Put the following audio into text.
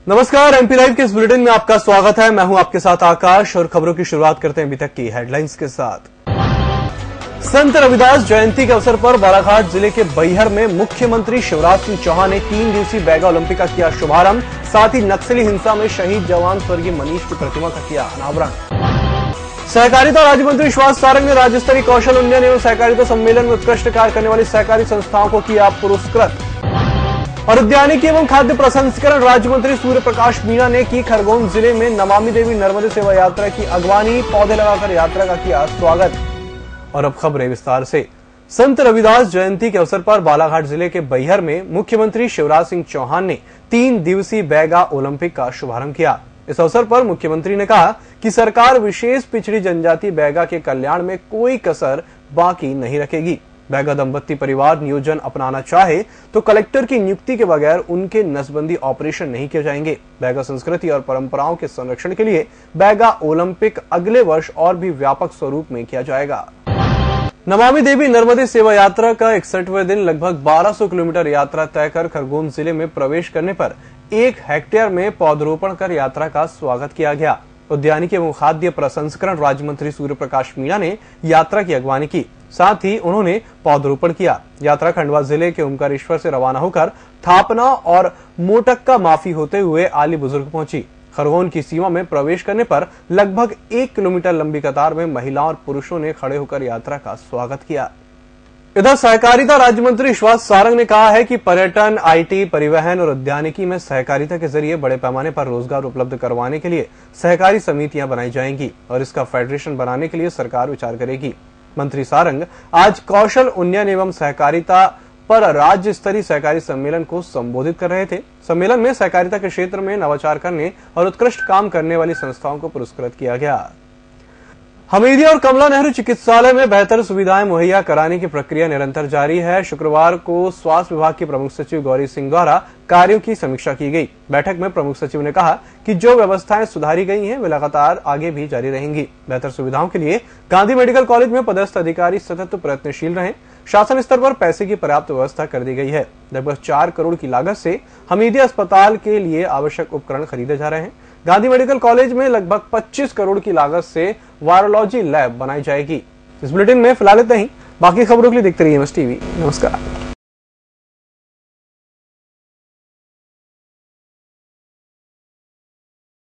नमस्कार, MP live के इस बुलेटिन में आपका स्वागत है। मैं हूं आपके साथ आकाश और खबरों की शुरुआत करते हैं अभी तक की हेडलाइंस के साथ। संत रविदास जयंती के अवसर पर बालाघाट जिले के बैहर में मुख्यमंत्री शिवराज सिंह चौहान ने 3 दिवसीय बैगा ओलंपिक का किया शुभारंभ। साथ ही नक्सली हिंसा में शहीद जवान स्वर्गीय मनीष की प्रतिमा का किया अनावरण। सहकारिता राज्य मंत्री विश्वास सारंग ने राज्य स्तरीय कौशल उन्नयन एवं सहकारिता सम्मेलन में उत्कृष्ट कार्य करने वाली सहकारी संस्थाओं को किया पुरस्कृत। और उद्यानिकी एवं खाद्य प्रसंस्करण राज्य मंत्री सूर्य प्रकाश मीणा ने की खरगोन जिले में नमामि देवी नर्मदे सेवा यात्रा की अगवानी। पौधे लगाकर यात्रा का किया स्वागत। और अब खबरें विस्तार से। संत रविदास जयंती के अवसर पर बालाघाट जिले के बैहर में मुख्यमंत्री शिवराज सिंह चौहान ने 3 दिवसीय बैगा ओलंपिक का शुभारंभ किया। इस अवसर पर मुख्यमंत्री ने कहा कि सरकार विशेष पिछड़ी जनजाति बैगा के कल्याण में कोई कसर बाकी नहीं रखेगी। बैगा दंपत्ति परिवार नियोजन अपनाना चाहे तो कलेक्टर की नियुक्ति के बगैर उनके नसबंदी ऑपरेशन नहीं किए जाएंगे। बैगा संस्कृति और परंपराओं के संरक्षण के लिए बैगा ओलंपिक अगले वर्ष और भी व्यापक स्वरूप में किया जाएगा। नमामि देवी नर्मदे सेवा यात्रा का 61वें दिन लगभग 1200 किलोमीटर यात्रा तय कर खरगोन जिले में प्रवेश करने पर 1 हेक्टेयर में पौधरोपण कर यात्रा का स्वागत किया गया। उद्यानिकी एवं खाद्य प्रसंस्करण राज्य मंत्री सूर्य प्रकाश मीणा ने यात्रा की अगवानी की। साथ ही उन्होंने पौधरोपण किया। यात्रा खंडवा जिले के ओमकारेश्वर से रवाना होकर थापना और मोटक्का माफी होते हुए आली बुजुर्ग पहुंची। खरगोन की सीमा में प्रवेश करने पर लगभग 1 किलोमीटर लंबी कतार में महिलाओं और पुरुषों ने खड़े होकर यात्रा का स्वागत किया। इधर सहकारिता राज्य मंत्री विश्वास सारंग ने कहा है कि पर्यटन, आईटी, परिवहन और उद्यानिकी में सहकारिता के जरिए बड़े पैमाने पर रोजगार उपलब्ध करवाने के लिए सहकारी समितियां बनाई जाएंगी और इसका फेडरेशन बनाने के लिए सरकार विचार करेगी। मंत्री सारंग आज कौशल उन्नयन एवं सहकारिता पर राज्य स्तरीय सहकारी सम्मेलन को संबोधित कर रहे थे। सम्मेलन में सहकारिता के क्षेत्र में नवाचार करने और उत्कृष्ट काम करने वाली संस्थाओं को पुरस्कृत किया गया। हमीदिया और कमला नेहरू चिकित्सालय में बेहतर सुविधाएं मुहैया कराने की प्रक्रिया निरंतर जारी है। शुक्रवार को स्वास्थ्य विभाग की प्रमुख सचिव गौरी सिंह द्वारा कार्यों की समीक्षा की गई। बैठक में प्रमुख सचिव ने कहा कि जो व्यवस्थाएं सुधारी गई हैं वे लगातार आगे भी जारी रहेंगी। बेहतर सुविधाओं के लिए गांधी मेडिकल कॉलेज में पदस्थ अधिकारी सतत प्रयत्नशील रहें। शासन स्तर पर पैसे की पर्याप्त व्यवस्था कर दी गई है। लगभग 4 करोड़ की लागत से हमीदिया अस्पताल के लिए आवश्यक उपकरण खरीदे जा रहे हैं। गांधी मेडिकल कॉलेज में लगभग 25 करोड़ की लागत से वायरोलॉजी लैब बनाई जाएगी। इस बुलेटिन में फिलहाल इतना ही। बाकी खबरों के लिए देखते रहिए एमएस टीवी। नमस्कार।